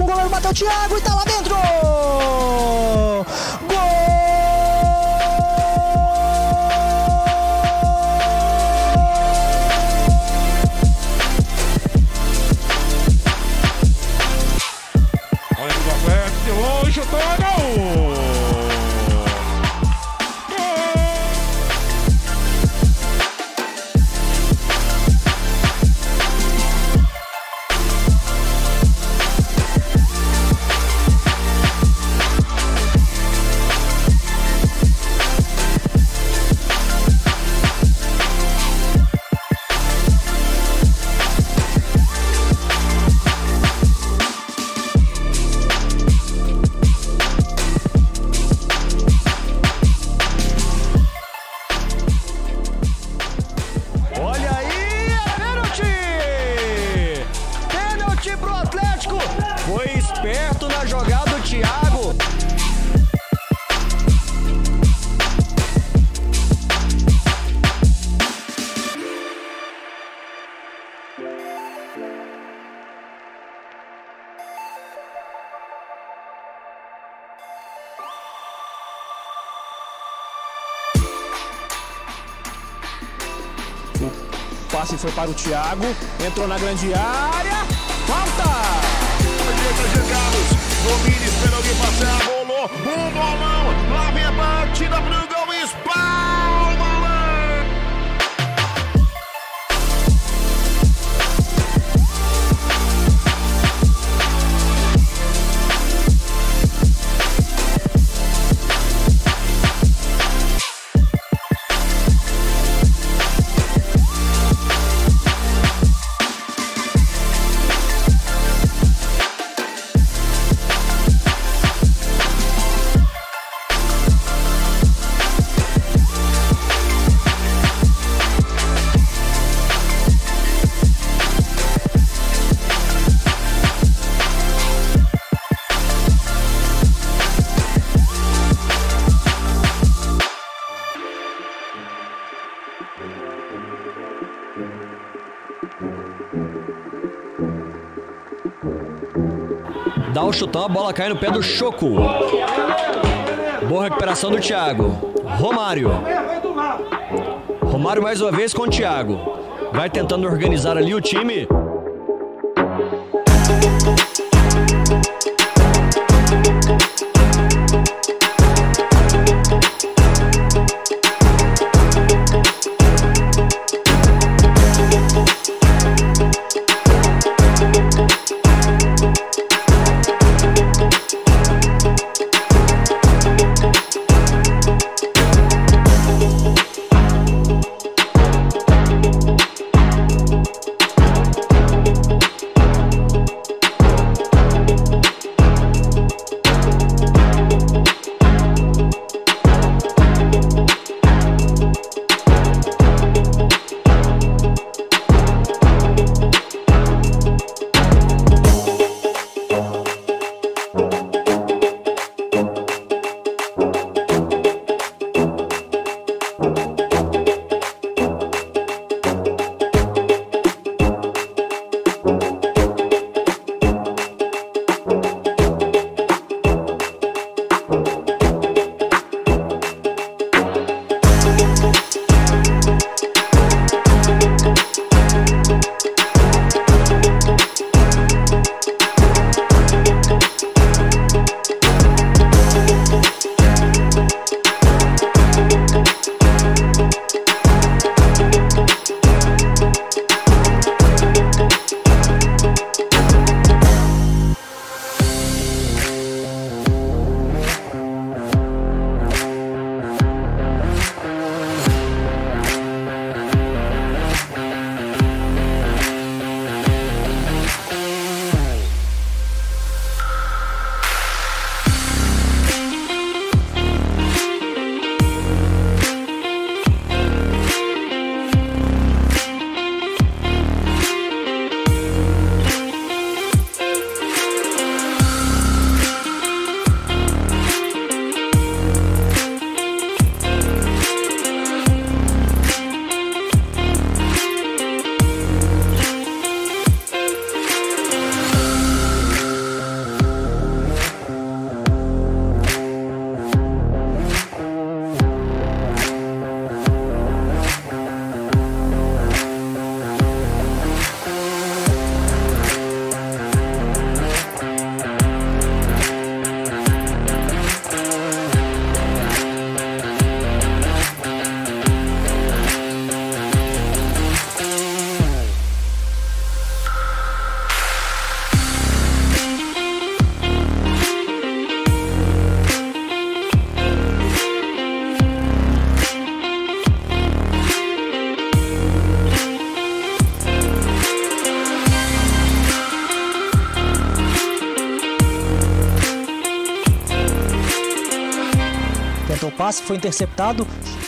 goleiro bateu o Thiago e tá lá dentro! Gol! Olha o Atlético de longe, chutou, gol! Olha aí, é pênalti! Pênalti pro Atlético! Foi esperto na jogada o Thiago. O passe foi para o Thiago, entrou na grande área, falta! Direita, Carlos, domina, espera alguém passar, rolou, um bolão, lá vem a batida pro gol, espalma! Dá o chutão, a bola cai no pé do Choco. Boa recuperação do Thiago. Romário. Romário mais uma vez com o Thiago. Vai tentando organizar ali o time. tentou o passe, foi interceptado